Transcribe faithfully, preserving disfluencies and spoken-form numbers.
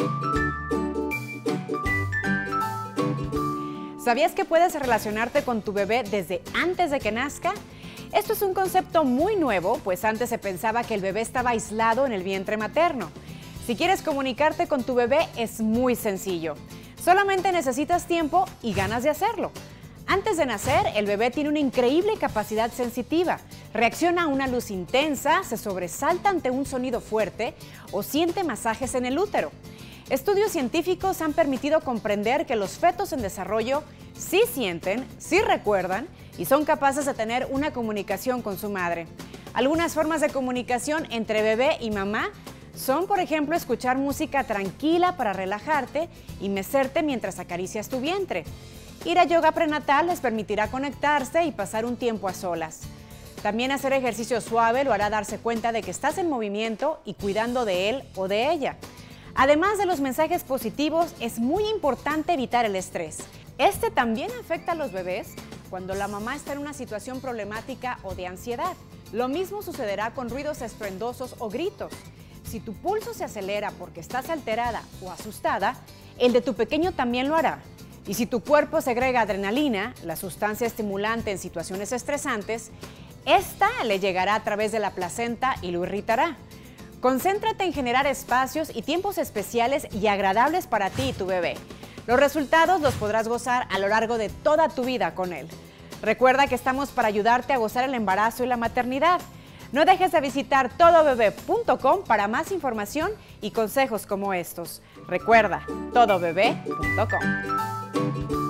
¿Sabías que puedes relacionarte con tu bebé desde antes de que nazca? Esto es un concepto muy nuevo, pues antes se pensaba que el bebé estaba aislado en el vientre materno. Si quieres comunicarte con tu bebé es muy sencillo. Solamente necesitas tiempo y ganas de hacerlo. Antes de nacer, el bebé tiene una increíble capacidad sensitiva. Reacciona a una luz intensa, se sobresalta ante un sonido fuerte o siente masajes en el útero. Estudios científicos han permitido comprender que los fetos en desarrollo sí sienten, sí recuerdan y son capaces de tener una comunicación con su madre. Algunas formas de comunicación entre bebé y mamá son, por ejemplo, escuchar música tranquila para relajarte y mecerte mientras acaricias tu vientre. Ir a yoga prenatal les permitirá conectarse y pasar un tiempo a solas. También hacer ejercicio suave lo hará darse cuenta de que estás en movimiento y cuidando de él o de ella. Además de los mensajes positivos, es muy importante evitar el estrés. Este también afecta a los bebés cuando la mamá está en una situación problemática o de ansiedad. Lo mismo sucederá con ruidos estruendosos o gritos. Si tu pulso se acelera porque estás alterada o asustada, el de tu pequeño también lo hará. Y si tu cuerpo segrega adrenalina, la sustancia estimulante en situaciones estresantes, esta le llegará a través de la placenta y lo irritará. Concéntrate en generar espacios y tiempos especiales y agradables para ti y tu bebé. Los resultados los podrás gozar a lo largo de toda tu vida con él. Recuerda que estamos para ayudarte a gozar el embarazo y la maternidad. No dejes de visitar todo bebé punto com para más información y consejos como estos. Recuerda, todo bebé punto com.